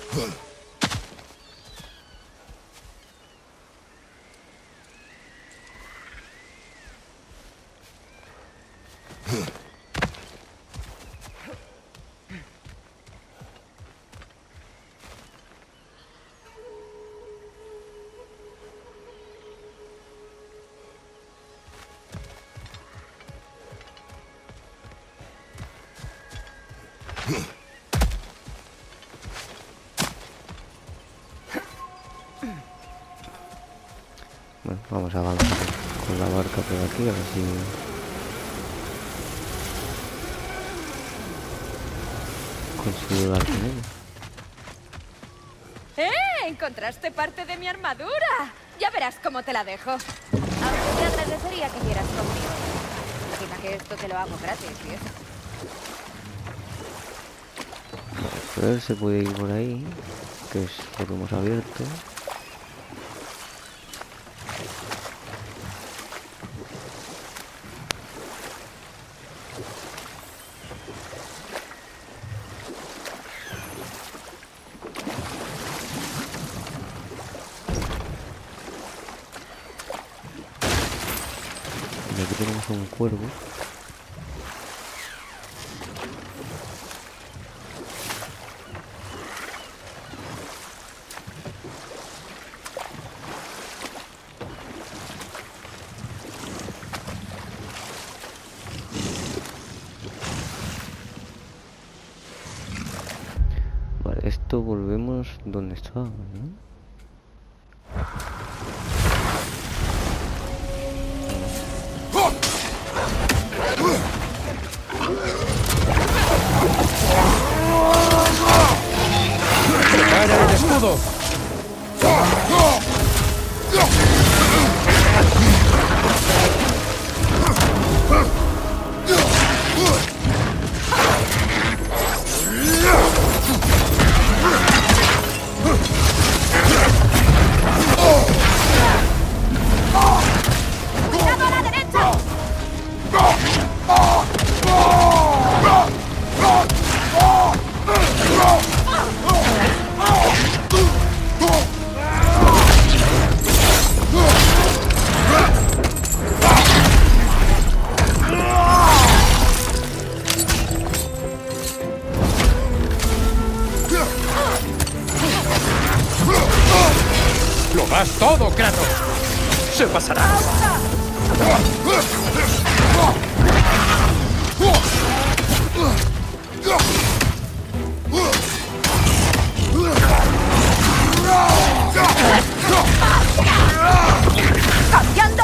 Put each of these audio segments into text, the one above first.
Bueno, vamos a avanzar con la barca por aquí, a ver si consigo dar con ella. ¡Encontraste parte de mi armadura! Ya verás cómo te la dejo. Aunque te agradecería que vieras conmigo. Encima que esto te lo hago gratis, y eso. A ver, se puede ir por ahí, que es lo que hemos abierto. Y aquí tenemos un cuervo. Vale, esto volvemos donde estábamos, ¿no? ¡Prepara el escudo! ¡Cuidado a la derecha! ¡Lo das todo, Kratos! ¡Se pasará! ¡Cambiando!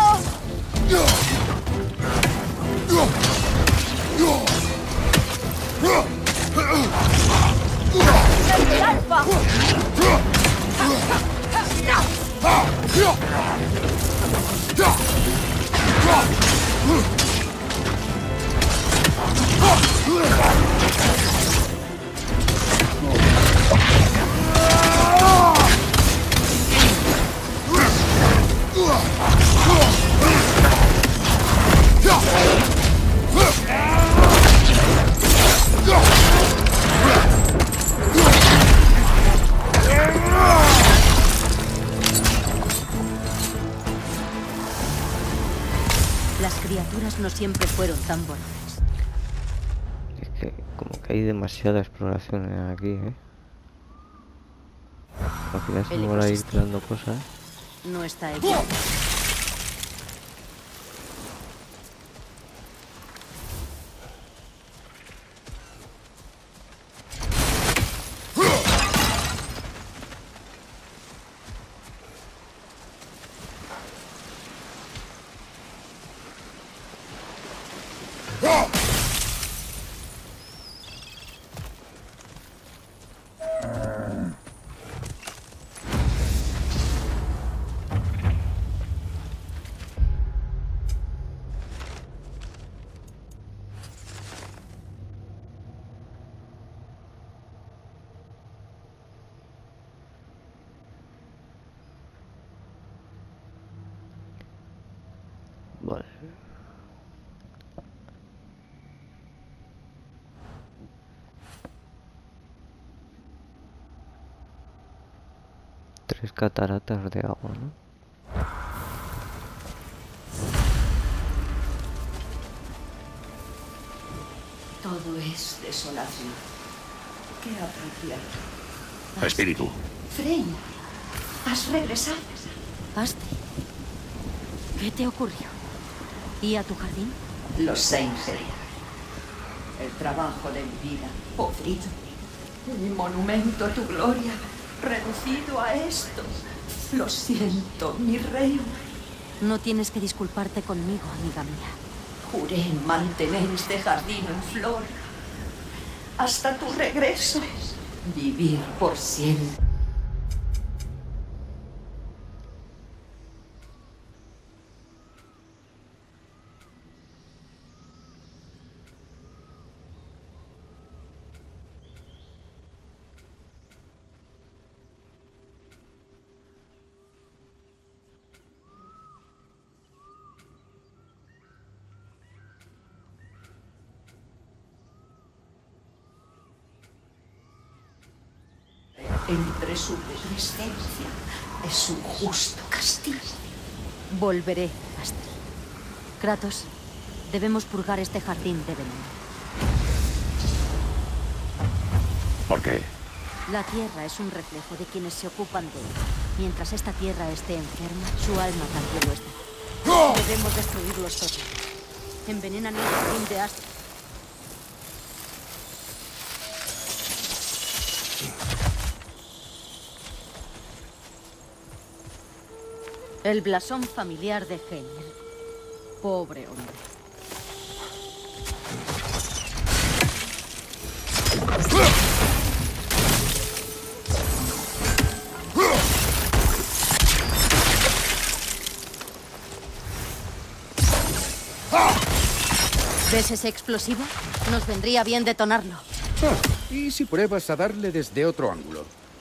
¡El alfa! Las criaturas no siempre fueron tan voraces. Es que como que hay demasiada exploración aquí, ¿eh? Al final se El me van a ir ecosistema creando cosas. no está equilibrado. Vale. 3 cataratas de agua, ¿no? Todo es desolación. Qué apropiado. Espíritu. Freya, has regresado. Astrid, ¿qué te ocurrió? ¿Y a tu jardín? Lo sé, Ingeria. El trabajo de mi vida, podrido. Mi monumento a tu gloria, reducido a esto. Lo siento, mi reina. No tienes que disculparte conmigo, amiga mía. Juré mantener este jardín en flor hasta tu regreso. Vivir por siempre. Entre su resistencia es un justo castigo. Volveré, Astrid. Kratos, debemos purgar este jardín de veneno. ¿Por qué? La tierra es un reflejo de quienes se ocupan de ella. Mientras esta tierra esté enferma, su alma también lo está. Debemos destruirlos todos. Envenenan el jardín de Astrid. El blasón familiar de Heimir. Pobre hombre. ¿Ves ese explosivo? Nos vendría bien detonarlo. ¿Y si pruebas a darle desde otro ángulo?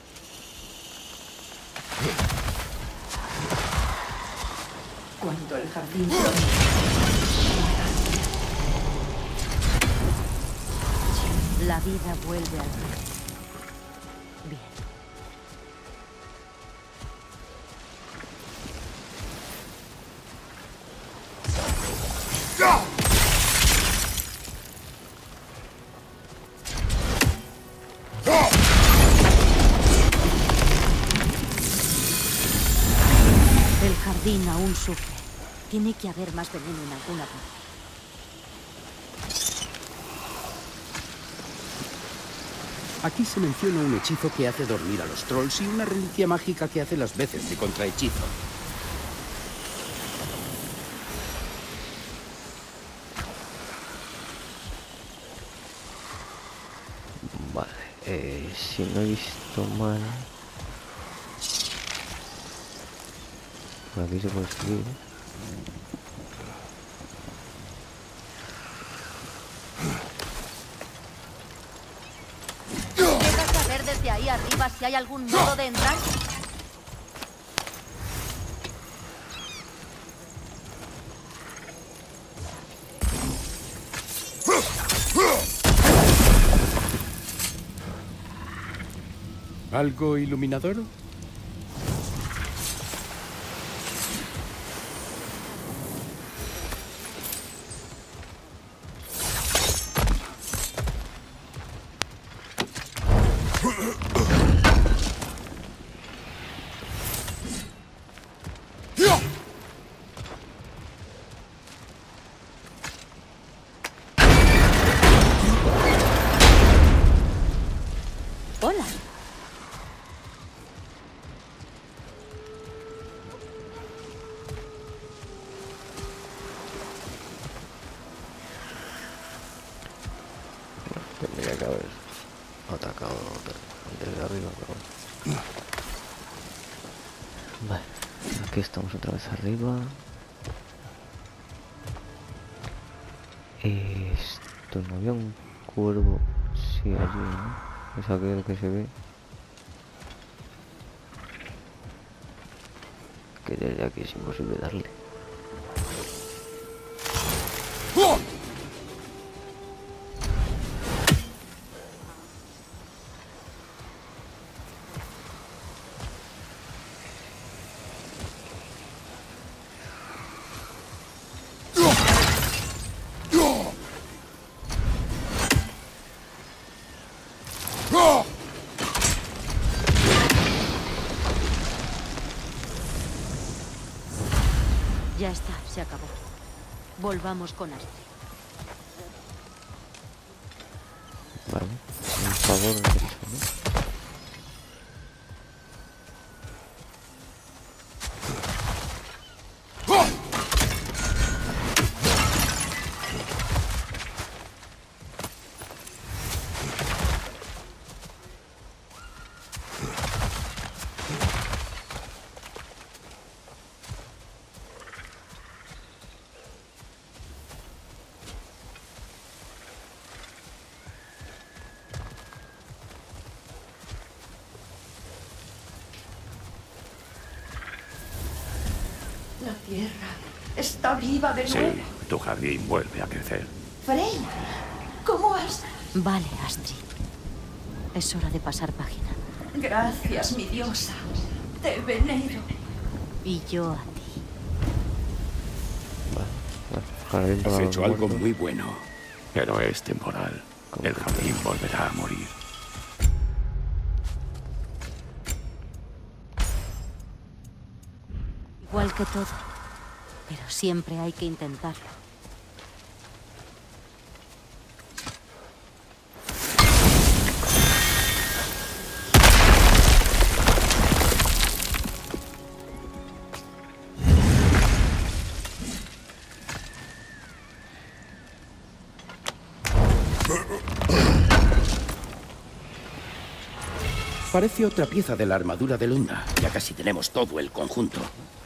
Cuando el jardín La vida vuelve al mar. Bien. El jardín aún sufre. Tiene que haber más veneno en alguna parte. Aquí se menciona un hechizo que hace dormir a los trolls y una reliquia mágica que hace las veces de contrahechizo. Vale, si no he visto mal... Por aquí se puede escribir. ¿Llegas a ver desde ahí arriba si hay algún modo de entrar? ¿Algo iluminador? Hola. Tendría que haber atacado desde arriba, pero bueno. Vale, aquí estamos otra vez arriba. Esto no había un cuervo, sí, allí, ¿no? Es aquel que se ve. Que desde aquí es imposible darle. Ya está, se acabó. Volvamos con Astrid. Vale. Un favor de eso, ¿no? La tierra está viva de Sí, nuevo. tu jardín vuelve a crecer. Frey, ¿cómo has...? Vale, Astrid. Es hora de pasar página. Gracias, mi diosa. Te venero. Y yo a ti. Jardín para Has los hecho algo muertos. muy bueno. Pero es temporal. El jardín volverá a morir. Igual que todo. Pero siempre hay que intentarlo. Parece otra pieza de la armadura de Lunda. Ya casi tenemos todo el conjunto.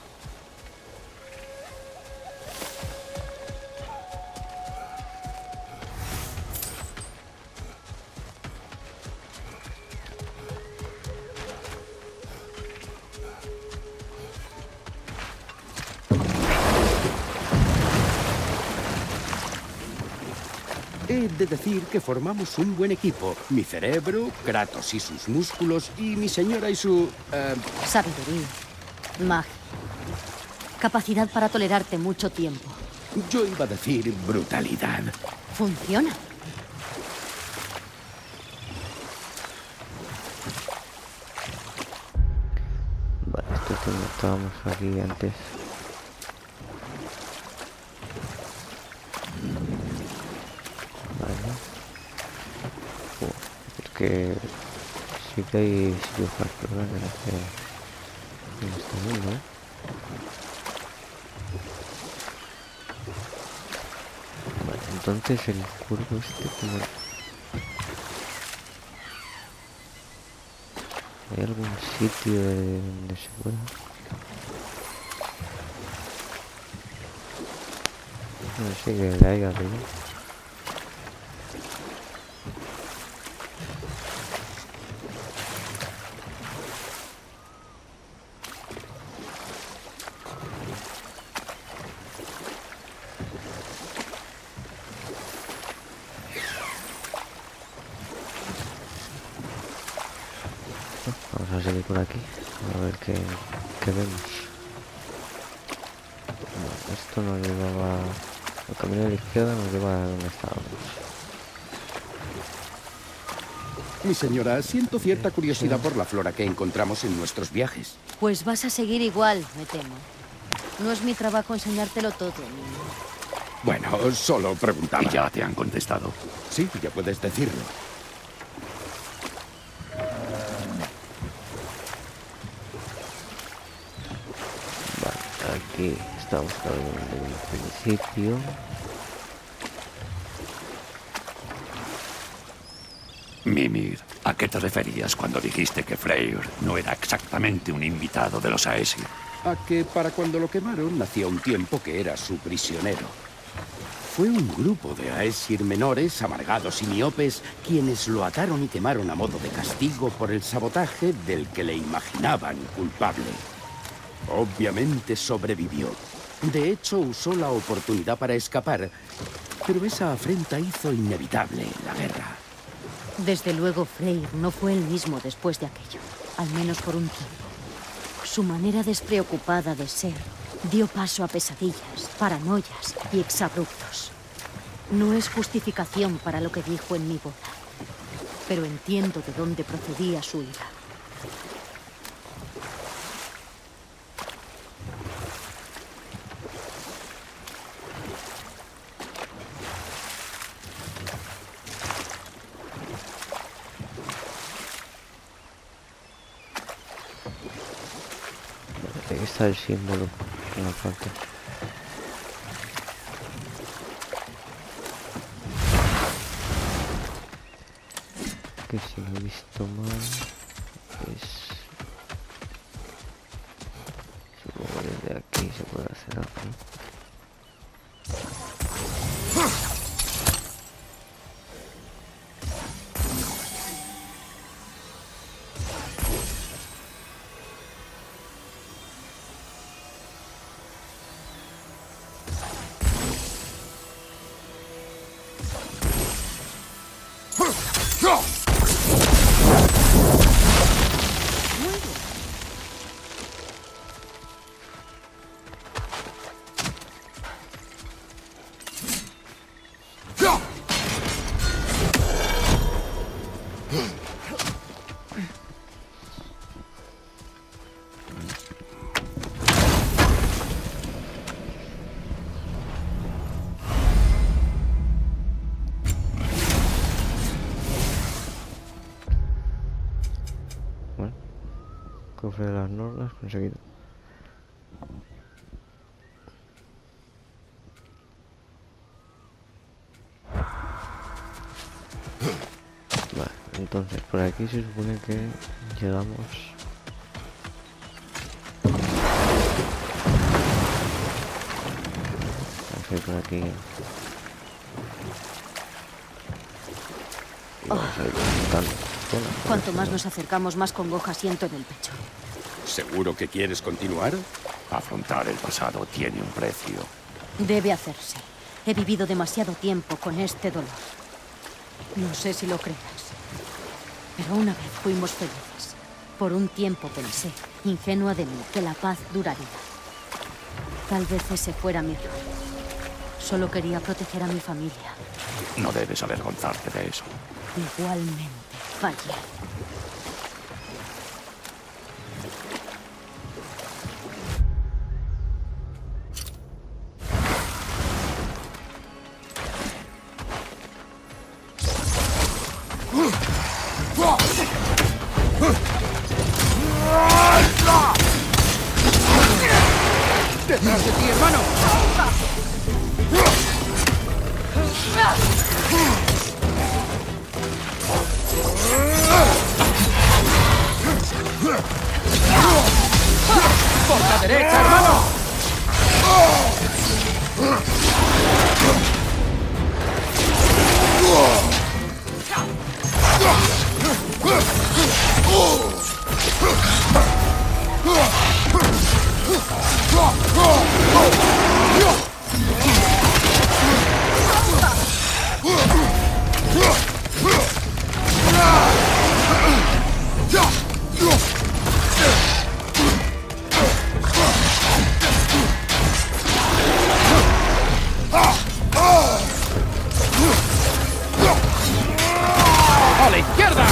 He de decir que formamos un buen equipo. Mi cerebro, Kratos y sus músculos, y mi señora y su... Sabiduría. Magia. Capacidad para tolerarte mucho tiempo. yo iba a decir brutalidad. Funciona. Vale, esto es donde estábamos aquí antes. Vale. Es que sí que hay sitios para explorar en este mundo, ¿eh? Vale, entonces el cuerpo este como... ¿Hay algún sitio donde se pueda? No sé que le haya arriba. Vamos a seguir por aquí, a ver qué vemos. No, esto nos llevaba... El camino de la izquierda nos lleva a donde estábamos. Mi señora, siento cierta curiosidad por la flora que encontramos en nuestros viajes. Pues vas a seguir igual, me temo. No es mi trabajo enseñártelo todo, niño. Bueno, solo preguntaba. Y ya te han contestado. Sí, ya puedes decirlo. Vale, aquí estamos en el principio. Mimir, ¿a qué te referías cuando dijiste que Freyr no era exactamente un invitado de los Aesir? A que para cuando lo quemaron nacía un tiempo que era su prisionero. Fue un grupo de Aesir menores, amargados y miopes, quienes lo ataron y quemaron a modo de castigo por el sabotaje del que le imaginaban culpable. Obviamente sobrevivió. De hecho, usó la oportunidad para escapar, pero esa afrenta hizo inevitable la guerra. Desde luego, Freyr no fue el mismo después de aquello. Al menos por un tiempo. Su manera despreocupada de ser dio paso a pesadillas, paranoias y exabruptos. No es justificación para lo que dijo en mi boda, pero entiendo de dónde procedía su ira. aquí está el símbolo en la parte. Que si lo he visto mal es... supongo que desde aquí se puede hacer algo, ¿no? Bueno, cofre de las normas conseguido. Vale, entonces por aquí se supone que llegamos. Por aquí. Y vamos a ir buscando. Cuanto más nos acercamos, más congoja siento en el pecho. ¿Seguro que quieres continuar? Afrontar el pasado tiene un precio. Debe hacerse. He vivido demasiado tiempo con este dolor. No sé si lo creerás, pero una vez fuimos felices. Por un tiempo pensé, ingenua de mí, que la paz duraría. Tal vez ese fuera mi error. Solo quería proteger a mi familia. No debes avergonzarte de eso. Igualmente, fallé. ¡Detrás de ti, hermano! ¡Por la derecha, hermano! ¡A la izquierda!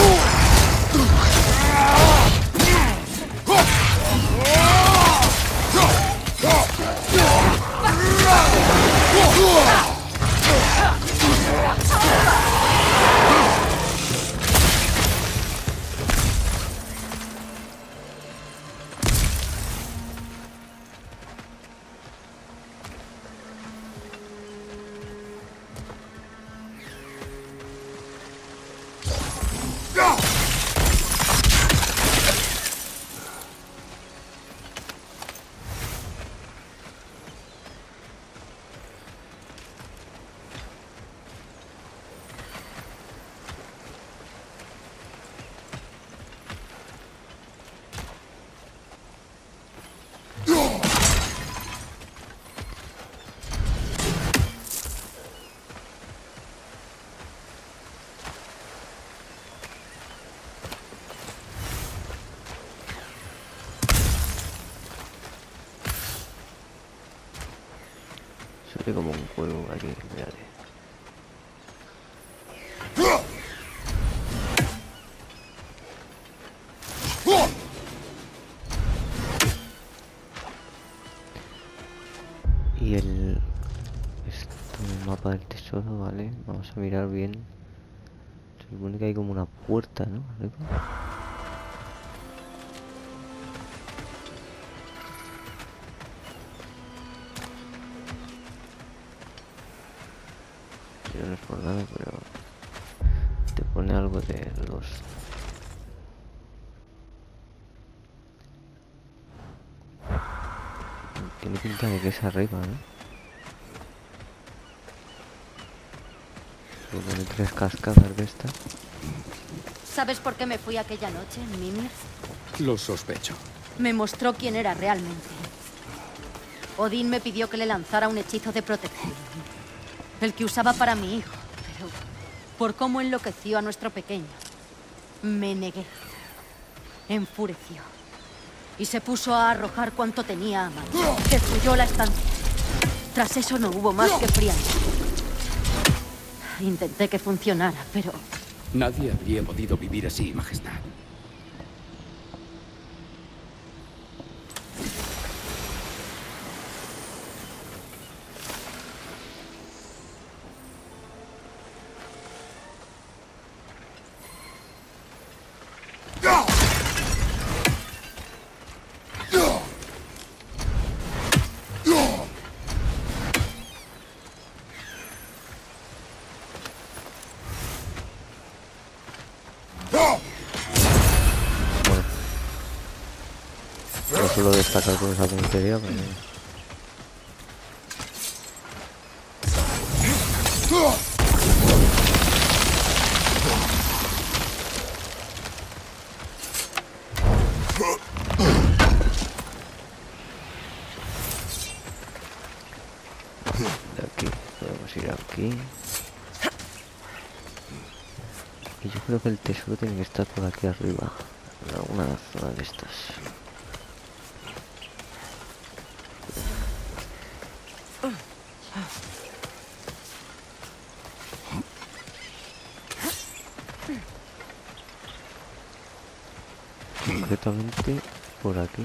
Se ve como un juego aquí, mírate. Y el mapa del tesoro, vale, vamos a mirar bien. Se supone que hay como una puerta, ¿no? no es por nada, pero te pone algo de los... Tiene pinta de que es arriba, ¿no? Se pone 3 cascadas de estas. ¿Sabes por qué me fui aquella noche, Mimir? Lo sospecho. Me mostró quién era realmente. Odín me pidió que le lanzara un hechizo de protección. El que usaba para mi hijo. Pero por cómo enloqueció a nuestro pequeño, me negué. Enfureció. Y se puso a arrojar cuanto tenía a mano. Destruyó la estancia. Tras eso no hubo más que frialdad. Intenté que funcionara, pero... Nadie habría podido vivir así, Majestad. No suelo destacar con esa puntería, pero... De aquí, podemos ir aquí. Y yo creo que el tesoro tiene que estar por aquí arriba, en alguna zona de estas. Concretamente por aquí.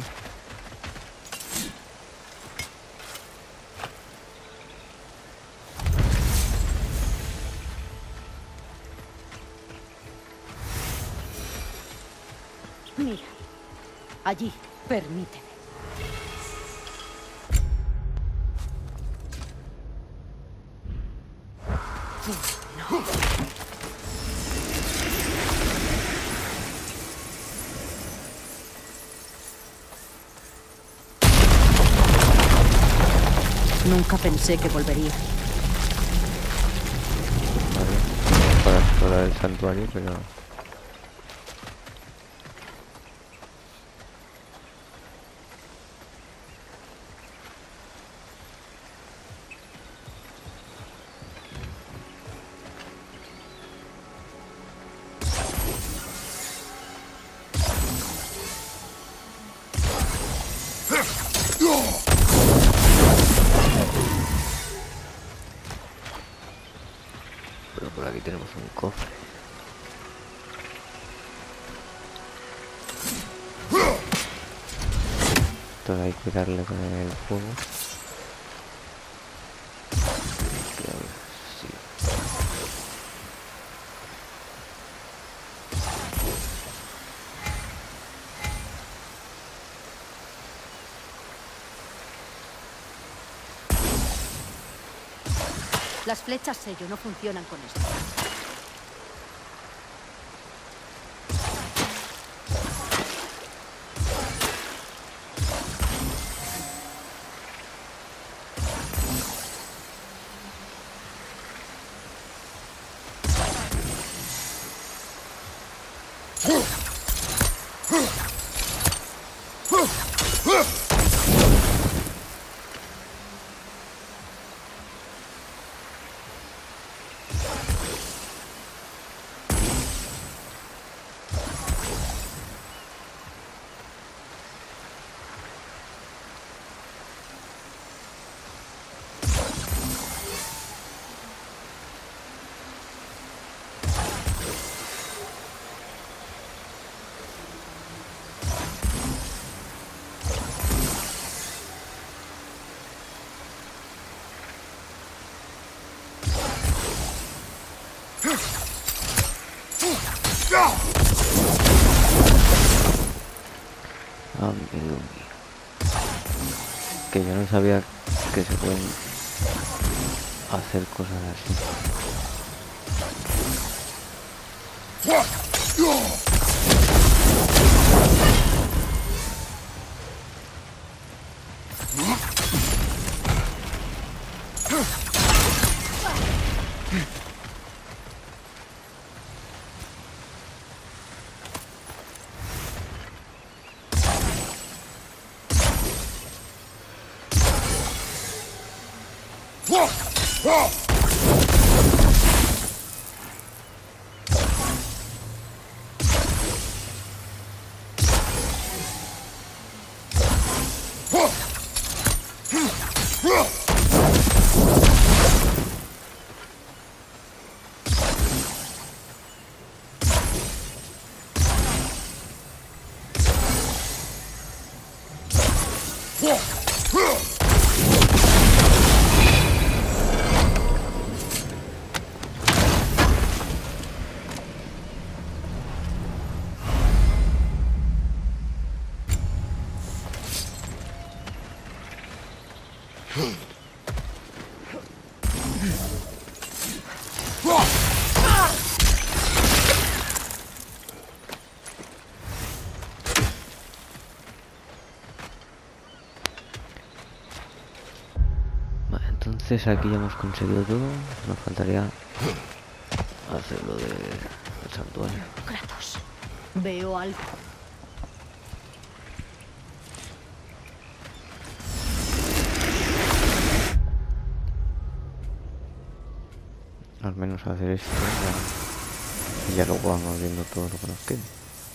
Mira, allí, permíteme. Nunca pensé que volvería. Vale, para explorar el santuario, pero... Pero por aquí tenemos un cofre. Esto hay que darle con el fuego. Que a ver, sí. Las flechas sello no funcionan con esto. Amigo mío. Que yo no sabía que se pueden hacer cosas así. Vale, entonces aquí ya hemos conseguido todo. Nos faltaría hacer lo del santuario. Kratos, veo algo. Al menos hacer esto ya, y ya luego vamos viendo todo lo que nos quede.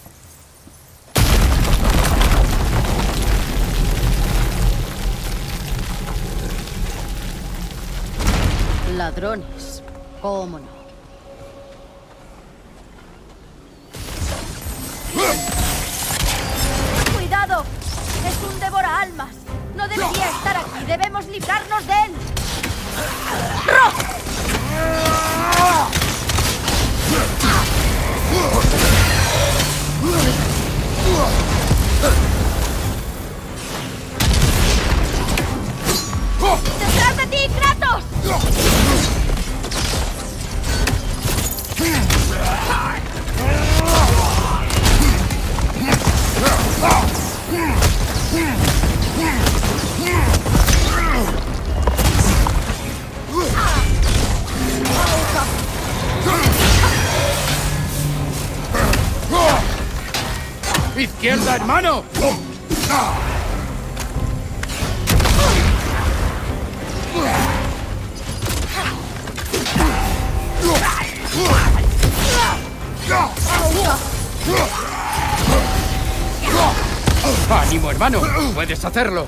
Ladrones, ¿cómo no? ¡Cuidado! ¡Es un devora-almas! ¡No debería estar aquí! ¡Debemos librarnos de él! ¡Detrás de ti, Kratos! ¡Izquierda, hermano! ¡Ánimo, hermano! ¡Puedes hacerlo!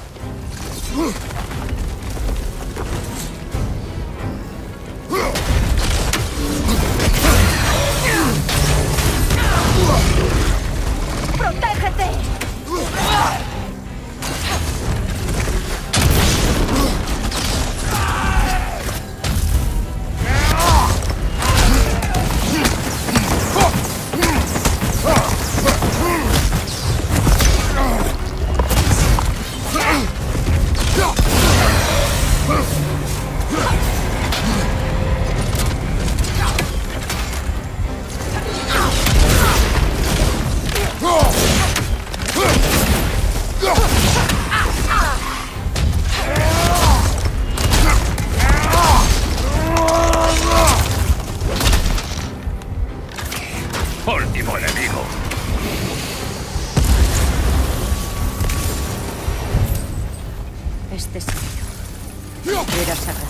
¡Protégete! Último enemigo. Este sitio era sagrado.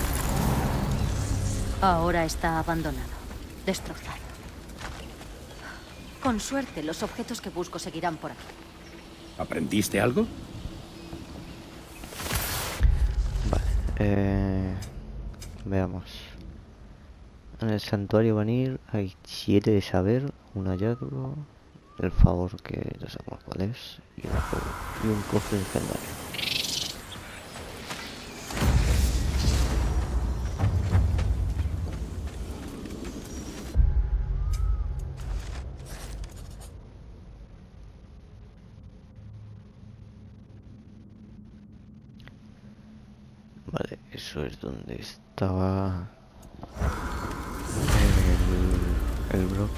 Ahora está abandonado, destrozado. Con suerte, los objetos que busco seguirán por aquí. ¿Aprendiste algo? Vale, veamos. En el santuario Vanir hay 7 de saber, un hallazgo, el favor que ya sabemos cuál es, y un cofre legendario. Vale, eso es donde estaba el Brock.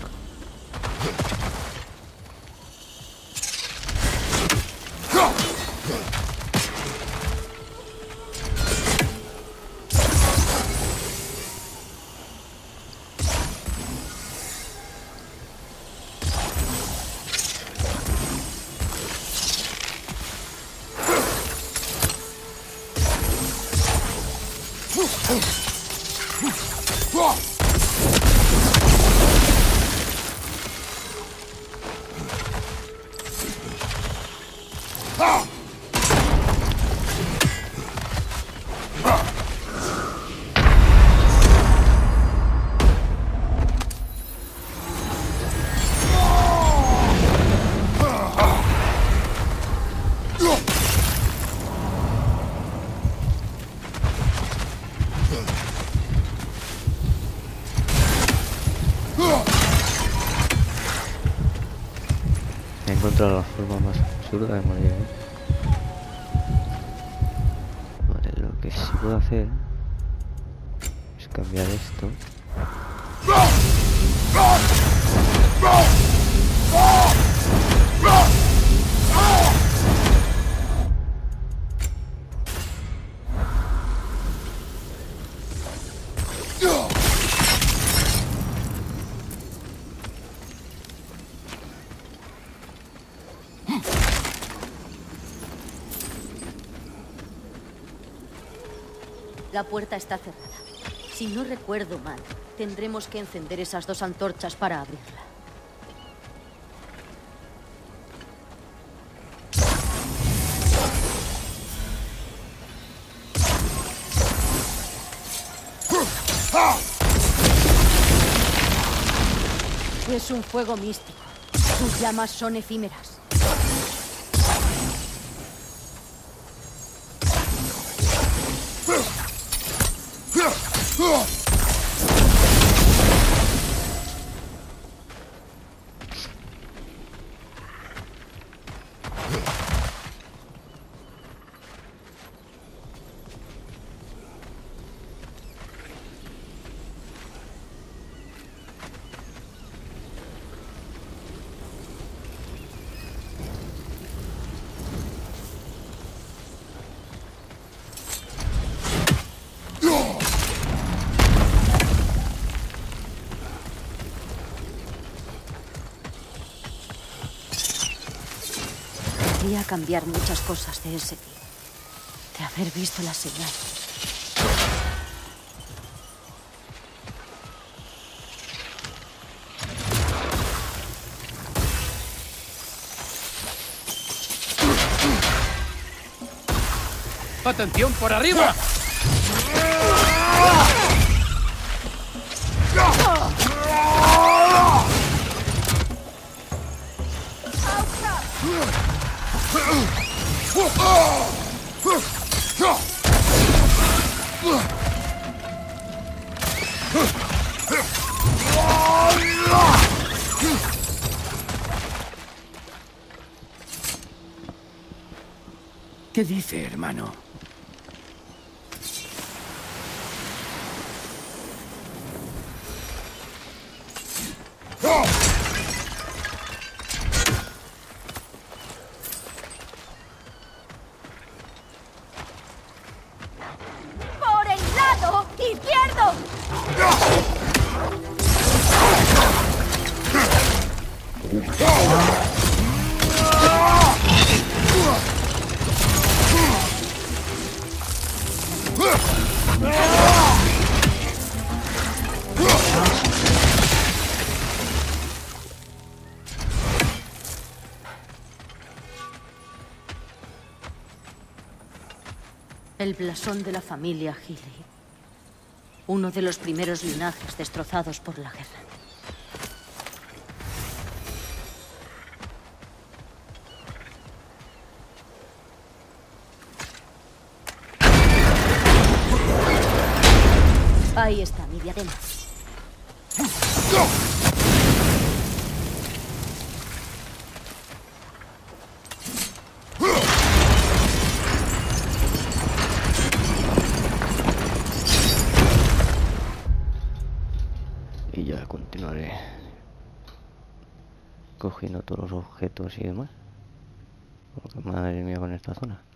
He encontrado la forma más absurda de morir, ¿eh? Vale, lo que sí puedo hacer es cambiar esto. La puerta está cerrada. Si no recuerdo mal, tendremos que encender esas 2 antorchas para abrirla. Es un fuego místico. Sus llamas son efímeras. Podría cambiar muchas cosas de ese día. De haber visto la señal. ¡Atención, por arriba! ¿Qué dice, hermano? ¡Por el lado izquierdo! El blasón de la familia Healy. Uno de los primeros linajes destrozados por la guerra. Ahí está mi diadema. Y ya continuaré cogiendo todos los objetos y demás. Porque madre mía con esta zona.